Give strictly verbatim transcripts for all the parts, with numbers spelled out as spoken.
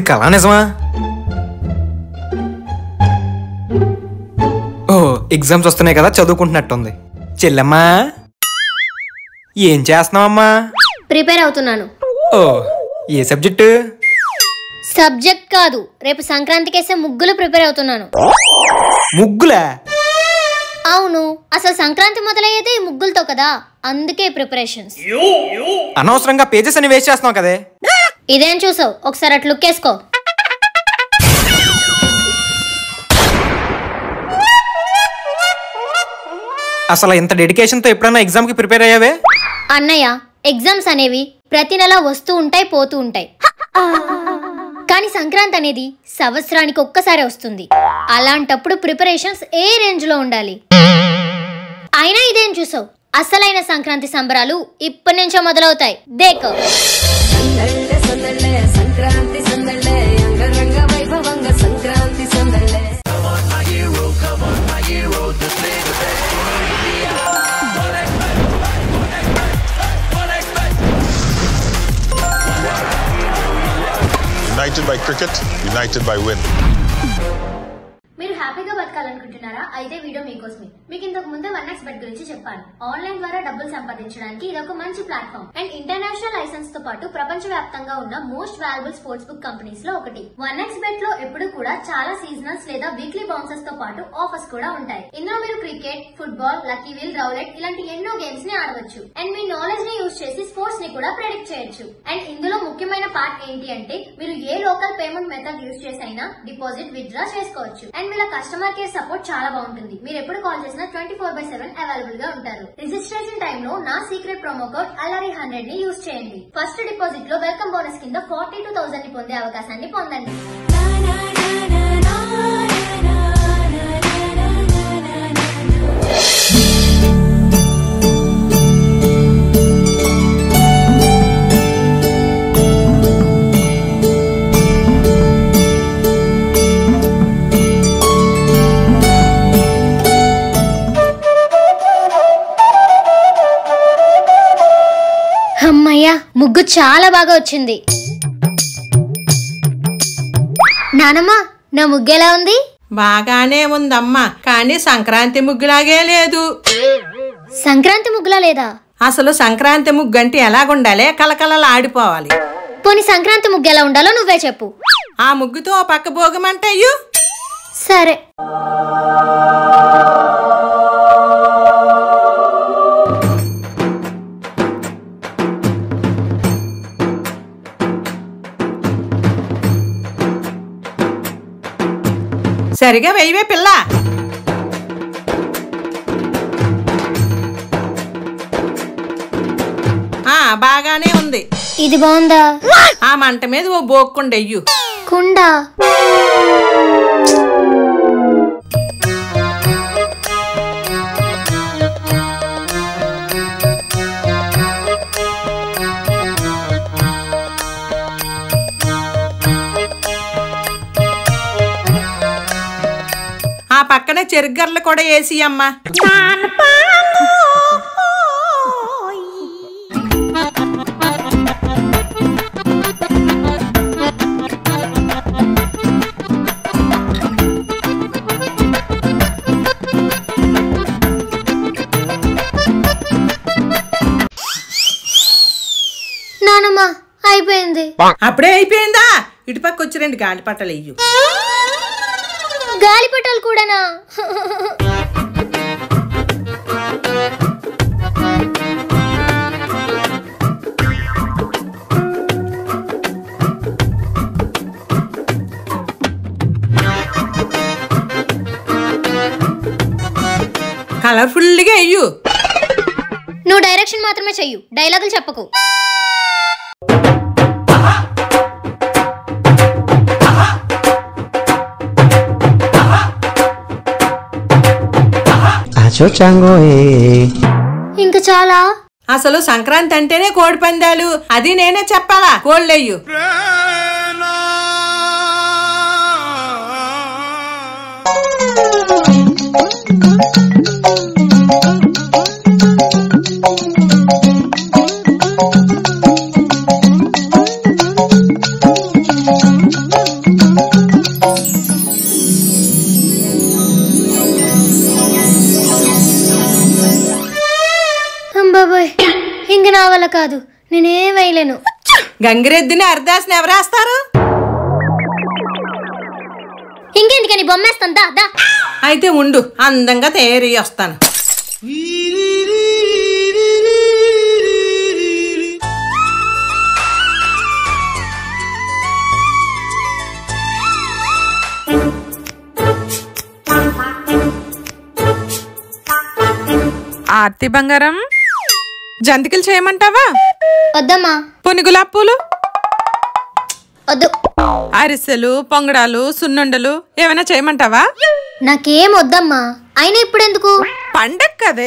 ఇది కళా నిజమా? ఓ ఎగ్జామ్స్ వస్తున్నాయి కదా, చదువుకుంటున్నట్టుంది. చెల్లెమ్మా ఏం చేస్తున్నావమ్మా? ప్రిపేర్ అవుతున్నాను. ఓ ఏ సబ్జెక్టు? సబ్జెక్ట్ కాదు, రేపు సంక్రాంతికి వేసే ముగ్గులు ప్రిపేర్ అవుతున్నాను. ముగ్గులా? అవును, అసలు సంక్రాంతి మొదలయ్యేది ఈ ముగ్గులతో కదా, అందుకే ప్రిపరేషన్స్. అనవసరంగా పేజెస్ అని వేస్ట్ చేస్తున్నావు కదే. ఇదేం చూసావు, ఒకసారి అట్లా లుక్ వేసుకో. అసలు ఇంత డెడికేషన్తో ఎప్పుడైనా ఎగ్జామ్కి ప్రిపేర్ అయ్యావే? అన్నయ్య, ఎగ్జామ్స్ అనేవి ప్రతి నెల వస్తూ ఉంటాయి, పోతూ ఉంటాయి. కానీ సంక్రాంతి అనేది సంవత్సరానికి ఒక్కసారి వస్తుంది. అలాంటప్పుడు ప్రిపరేషన్స్ ఏ రేంజ్ లో ఉండాలి. అయినా ఇదేం చూసావు, అసలైన సంక్రాంతి సంబరాలు ఇప్పటి నుంచో మొదలవుతాయి. దేకో United by cricket, united by win. మీరు హ్యాపీగా బతకాలనుకుంటున్నారా? అయితే వీడియో మీకోసమే. మీకు ఇంతకు ముందే వన్ ఎక్స్ బెట్ గురించి చెప్పాను. ఆన్లైన్ ద్వారా డబ్బులు సంపాదించడానికి ఇది ఒక మంచి ప్లాట్ఫామ్ అండ్ ఇంటర్నేషనల్ లైసెన్స్ తో పాటు ప్రపంచ వ్యాప్తంగా ఉన్న most valuable sports book companies లో ఒకటి. వన్ ఎక్స్ బెట్ లో ఎప్పుడు కూడా చాలా సీజనల్స్ లేదా వీక్లీ బౌన్సర్స్ తో పాటు ఆఫర్స్ కూడా ఉంటాయి. ఇందులో మీరు cricket, football, lucky wheel, roulette ఇలాంటి ఎన్నో గేమ్స్ ని ఆడవచ్చు అండ్ మీ నాలెడ్జ్ ని యూజ్ చేసి స్పోర్ట్స్ ని కూడా ప్రెడిక్ట్ చేయొచ్చు. అండ్ ఇందులో ముఖ్యమైన పార్ట్ ఏంటి అంటే మీరు ఏ లోకల్ పేమెంట్ మెథడ్ యూజ్ చేసి అయినా డిపాజిట్, విత్డ్రా చేసుకోవచ్చు. అండ్ వీళ్ళ కస్టమర్ కేర్ సపోర్ట్ చాలా బాగుంటుంది. మీరు ఎప్పుడు కాల్ చేసినా twenty four by seven available గా ఉంటారు. రిజిస్ట్రేషన్ టైమ్ లో నా సీక్రెట్ ప్రోమో కోడ్ అల్లరి హండ్రెడ్ ని యూజ్ చేయండి. ఫస్ట్ డిపాజిట్ లో వెల్కమ్ బోనస్ కింద ఫార్టీ టూ థౌసండ్ ని పొందే అవకాశాన్ని పొందండి. అమ్మయ్యా, ముగ్గు చాలా బాగా వచ్చింది. నానమ్మ, నా ముగ్గు ఎలా ఉంది? బాగానే ఉందమ్మా, కానీ సంక్రాంతి ముగ్గులాగే లేదు. సంక్రాంతి ముగ్గులా లేదా? అసలు సంక్రాంతి ముగ్గు అంటే ఎలాగుండాలి? కలకలలా ఆడిపోవాలి. పోనీ సంక్రాంతి ముగ్గు ఎలా ఉండాలో నువ్వే చెప్పు. ఆ ముగ్గుతో పక్క భోగమంటాయు. సరే. సరిగా వెయ్యవే పిల్ల. ఆ బాగానే ఉంది. ఇది బాగుందా? ఆ మంట మీద ఓ బోక్కుండెయ్యు. కుండ? ఆ పక్కన చెరుగర్లు కూడా వేసి అమ్మా. నానమ్మా, అయిపోయింది. అప్పుడే అయిపోయిందా? ఇటుపక్క వచ్చి రెండు గాలిపట్టలు వెయ్యు. గాలిపటాలు కూడానా? కలర్ఫుల్గా వెయ్యు. నువ్వు డైరెక్షన్ మాత్రమే చెయ్యు, డైలాగులు చెప్పకు. ఇంకా చాలా. అసలు సంక్రాంతి అంటేనే కోడి పందాలు, అది నేనే చెప్పాలా? కోళ్ళెయ్యు. ఇంక నా వల్ల కాదు, నేనేం వేయలేను. గంగిరెద్దుని హరిదాస్ని ఎవరేస్తారు? ఇంకెందుకని బొమ్మేస్తాను. దా అయితే ఉండు, అందంగా తయారీ వస్తాను. ఆర్తి బంగారం, జంతికలు చేయమంటావా? వద్దమ్మా. పొని గులాబ్ పూలు వద్దు. అరిసెలు, పొంగడాలు, సున్నుండలు ఏమైనా చేయమంటావా? నాకేం వద్దమ్మా. అయినా ఇప్పుడు ఎందుకు? పండగ కదే.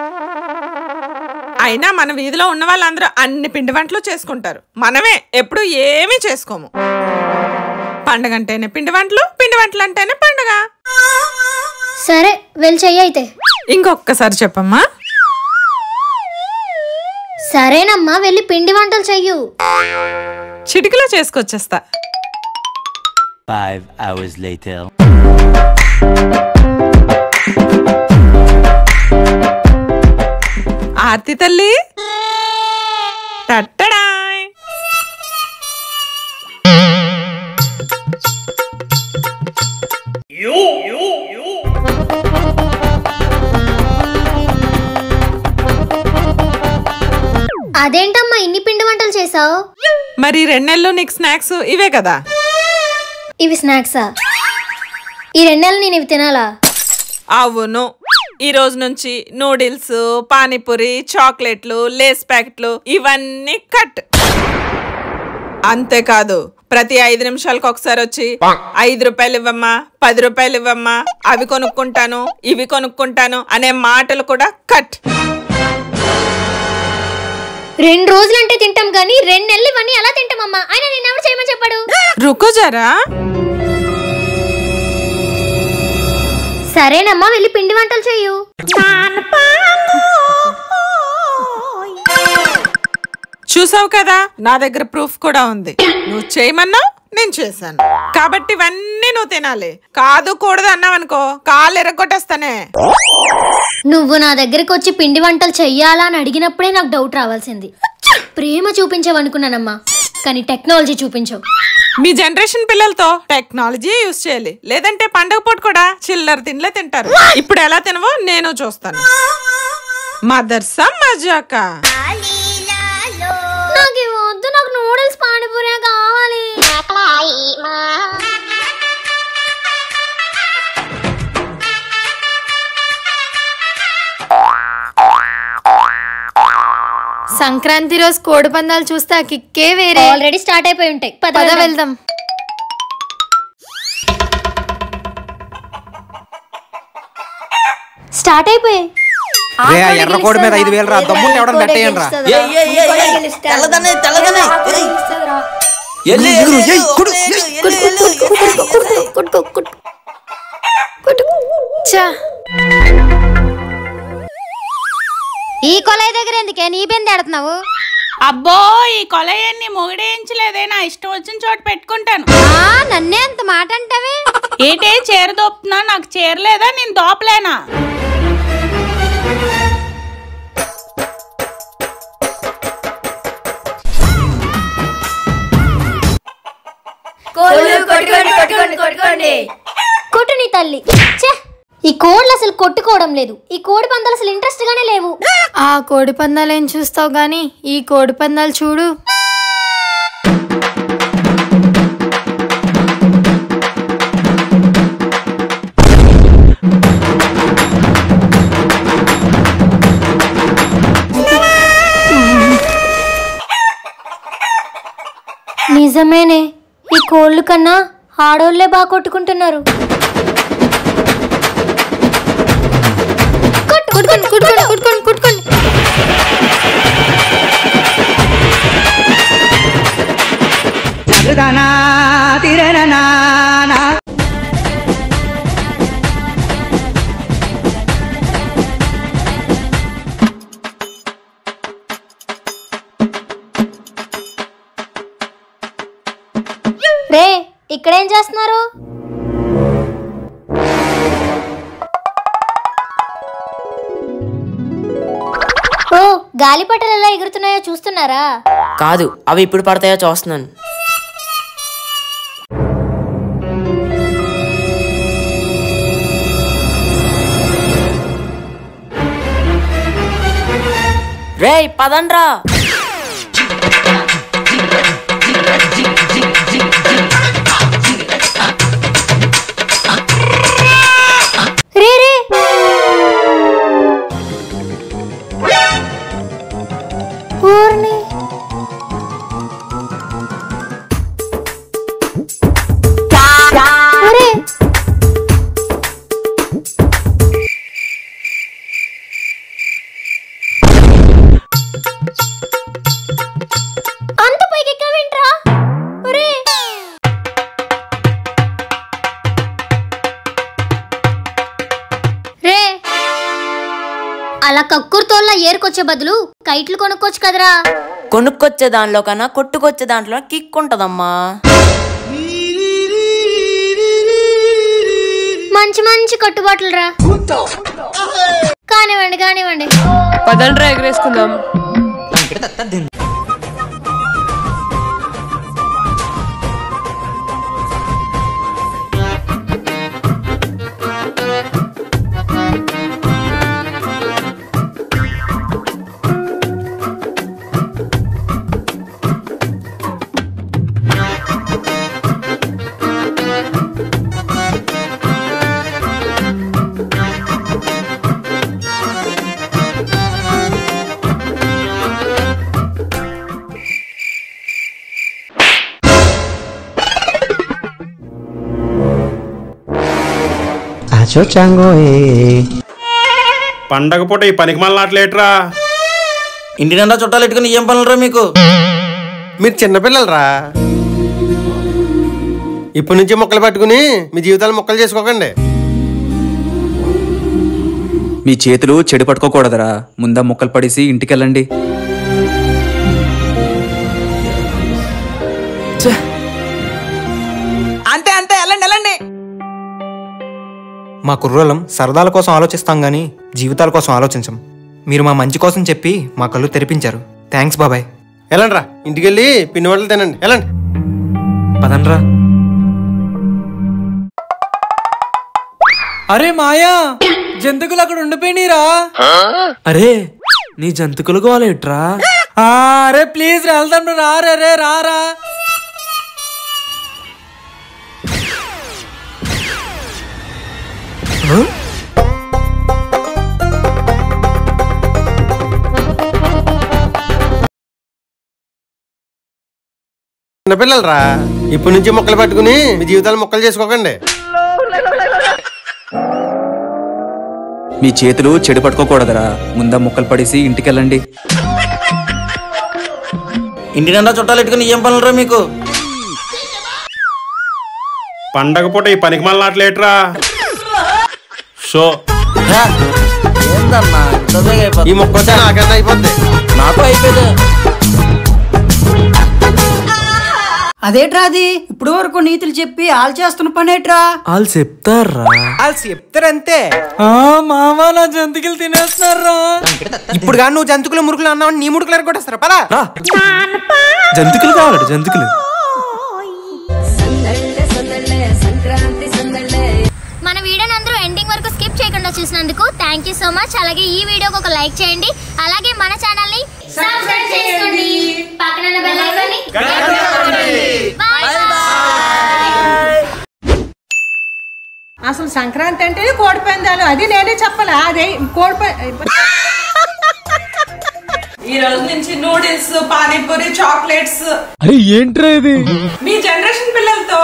అయినా మన వీధిలో ఉన్న వాళ్ళందరూ అన్ని పిండి వంటలు చేసుకుంటారు, మనమే ఎప్పుడు ఏమీ చేసుకోము. పండగ అంటేనే పిండి వంటలు, పిండి వంటలు అంటేనే పండగ. సరే వెళ్ళి చెయ్యి అయితే. ఇంకొక్కసారి చెప్పమ్మా. సరేనమ్మా, వెళ్ళి పిండి వంటలు చెయ్యు. చిటికలో చేసుకొచ్చేస్తా. Five hours later. ఆర్తి తల్లి, టట్టడాయ్. అదేంటమ్మా ఇన్ని పిండి వంటలు చేసావు? మరి రెండు నెలలు నీకు స్నాక్స్ ఇవే కదా. ఇవి స్నాక్సా? ఈ రెండు నెలలు నేను ఇవి తినాలా? అవును, ఈ రోజు నుంచి నూడిల్స్, పానీపూరి, చాక్లెట్లు, లేస్ ప్యాకెట్లు ఇవన్నీ కట్. అంతేకాదు ప్రతి ఐదు నిమిషాలకు ఒకసారి వచ్చి ఐదు రూపాయలు ఇవ్వమ్మా, పది రూపాయలు ఇవ్వమ్మా, అవి కొనుక్కుంటాను, ఇవి కొనుక్కుంటాను అనే మాటలు కూడా కట్. రెండు రోజులంటే తింటాం కానీ రెండు నెలలు ఇవన్నీ ఎలా తింటామమ్మా? అయినా నేను ఎవరు చేయమని చెప్పాడు? రుకో జరా. సరేనమ్మా, వెళ్ళి పిండి వంటలు చెయ్యు. చూసావు కదా, నా దగ్గర ప్రూఫ్ కూడా ఉంది. నువ్వు చేయమన్నావు, నేను చేశాను కాబట్టి ఇవన్నీ నువ్వు తినాలి. కాదు కూడదు అన్నావు అనుకో, కాళ్ళు ఎరగొట్టేస్తానే. నువ్వు నా దగ్గరికి వచ్చి పిండి వంటలు చెయ్యాలా అని అడిగినప్పుడే నాకు డౌట్ రావాల్సింది. ప్రేమ చూపించవనుకున్నానమ్మా, కానీ టెక్నాలజీ చూపించవు. మీ జనరేషన్ పిల్లలతో టెక్నాలజీ యూజ్ చేయాలి, లేదంటే పండగ పూట కూడా చిల్లర తిండ్లే తింటారు. ఇప్పుడు ఎలా తినవో నేను చూస్తాను. మదర్సా మజాకా. నాకు వద్దు, నాకు నూడిల్స్, పానీపూరి కావాలి. సంక్రాంతి రోజు కోడి పందాలు చూస్తే ఆ కిక్కే వేరే. ఆల్రెడీ స్టార్ట్ అయిపోయి ఉంటాయి. పద పద వెళ్దాం. స్టార్ట్ అయిపోయి రే, ఆ ఎర్ర కోడి మీద ఐదు వేలు రా, దమ్ముంటే ఎవడని పెట్టేయండి రా. ఈ కొలై దగ్గర ఎందుకే నీ బెంది ఆడుతున్నావు? అబ్బో, ఈ కొలయన్ని మొగిడేయించలేదే, నా ఇష్టం వచ్చిన చోట పెట్టుకుంటాను. నన్నే అంత మాట అంటావే? ఏంటే చీర దోపుతున్నా? నాకు చీరలేదా? నేను దోపలేనా? కొట్టు నీ తల్లి. ఈ కోడ్లు అసలు కొట్టుకోవడం లేదు. ఈ కోడి పందాలు అసలు ఇంట్రెస్ట్ గానే లేవు. ఆ కోడి పందాలు ఏం చూస్తావు గాని ఈ కోడి పందాలు చూడు. నిజమేనే, ఈ కోళ్ళు కన్నా ఆడోళ్లే బాగా కొట్టుకుంటున్నారు. కుట్టుకోండి కుట్టుకోండి కుట్టుకోండి కుట్టుకోండి. రే, ఇక్కడేం చేస్తున్నారు? ఓ, గాలిపటాలు ఎలా ఎగురుతున్నాయో చూస్తున్నారా? కాదు, అవి ఇప్పుడు పడతాయో చూస్తున్నాను. రేయ్ పదండ్రా. రే రే ఊర్ని ఒరే అంత పైకి ఎక్కవేంట్రా? ఒరే రే అలా కక్కుర్తోళ్ళ ఏరుకొచ్చే బదులు కైట్లు కొనుక్కోవచ్చు కదరా. కొనుక్కొచ్చే దాంట్లో కన్నా కొట్టుకొచ్చే దాంట్లో కిక్ ఉంటదమ్మా. మంచి మంచి కట్టుబాట్లు రా. కానివ్వండి కానివ్వండి. పదండ్రా ఎగరేసుకుందాం. పండగ పూట ఈ పనికి మళ్ళీ నాట్లేట్రా. ఇంటి నిండా చుట్టాలు ఎట్టుకుని ఏం పనులరా మీకు? మీరు చిన్నపిల్లలరా. ఇప్పటి నుంచి మొక్కలు పట్టుకుని మీ జీవితాలు మొక్కలు చేసుకోకండి. మీ చేతులు చెడు పట్టుకోకూడదురా. ముందా మొక్కలు పడేసి ఇంటికెళ్ళండి. అంతే అంతే, వెళ్ళండి వెళ్ళండి. మా కుర్రోళ్ళం సరదాల కోసం ఆలోచిస్తాం గానీ జీవితాల కోసం ఆలోచించం. మీరు మా మంచి కోసం చెప్పి మా కళ్ళు తెరిపించారు. థ్యాంక్స్ బాబాయ్. వెళ్ళండి రా, ఇంటికెళ్ళి పిండి వంటలు తినండి. వెళ్ళండి పదండ్రా. అరే మాయా, జంతుకులు అక్కడ ఉండిపోయినరా. అరే నీ జంతుకులు గోలేట్రా. అరే ప్లీజ్ వెళ్దాం రా. రే రారా. చిన్నపిల్లలరా. ఇప్పటి నుంచి మొక్కలు పట్టుకుని మీ జీవితాలు మొక్కలు చేసుకోకండి. మీ చేతులు చెడు పట్టుకోకూడదురా. ముందా మొక్కలు పడేసి ఇంటికెళ్ళండి. ఇంటి నిండా చుట్టాలు ఎట్టుకుని ఏం పనులరా మీకు? పండగ పూట ఈ పనికి మళ్ళీ నాట్లేట్రా. షో ఏందన్నా ఈ మొక్క నాకన్నా అయిపోద్ది. నాకు అయిపోయింది. అదేట్రా అది? ఇప్పుడు వరకు నీతులు చెప్పి ఆల్ చేస్తున్న పనేట్రా? వాళ్ళు చెప్తారా? వాళ్ళు చెప్తారంతే. మామా నా జంతికలు తినేస్తున్నారా. ఇప్పుడు కానీ నువ్వు జంతుకులు మురుకులు అన్నావు, నీ ముడుకులు ఎరగొట్టేస్తారా? పదా జంతుకులు కావాలట. జంతుకులు. మన వీడియోని అందరూ ఎండింగ్ వరకు స్కిప్ చేయకుండా చూసినందుకు థ్యాంక్ యూ సో మచ్. అలాగే ఈ వీడియోకి ఒక లైక్ చేయండి. అలాగే మన ఛానల్ ని సబ్స్క్రైబ్ చేసుకోండి. పక్కన ఉన్న బెల్ ఐకాన్ ని బై బై. అసలు సంక్రాంతి అంటే కోడి పందాలు. అది నేనే చెప్పాలా? అదే కోడి. ఈ రోజు నుంచి నూడిల్స్, పానీపూరి, చాక్లెట్స్. అరే ఏంట్రా ఇది? మీ జనరేషన్ పిల్లలతో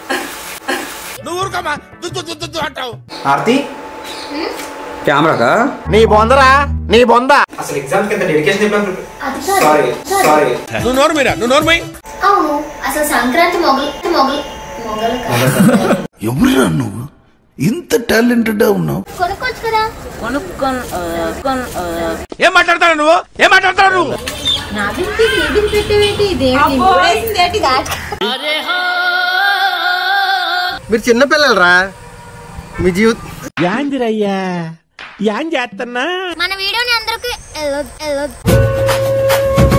ఆర్తి కెమెరాకా నీ బొందరా, నీ బొంద. అసలు ఎగ్జామ్ కింద డెడికేషన్. Sorry sorry. నువ్వు నోరు మీరా, నువ్వు నోరు మై. అవును, అసలు సంక్రాంతి మొగలు మొగలు మొగలు ఎవరురా నువ్వు? ఇంత టాలెంటెడ్ ఉన్నావు. కొనుక్కోవచ్చు కదా. కొనుక్కొని ఏం మాట్లాడతావు నువ్వు? ఏం మాట్లాడతావు నువ్వు? నా బిడ్డకి ఏబిల్ పెట్టేవేంటి? ఇదేంటి? మీరు చిన్నపిల్లలరా. మీ జీవితం యాందిరయ్యా ఏం చేస్తున్నా మన వీడియోని అందరికి